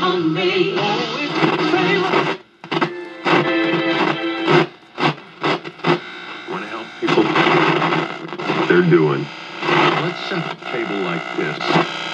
on me. Oh, it's favor. Want to help people? They're doing. Let's set a table like this.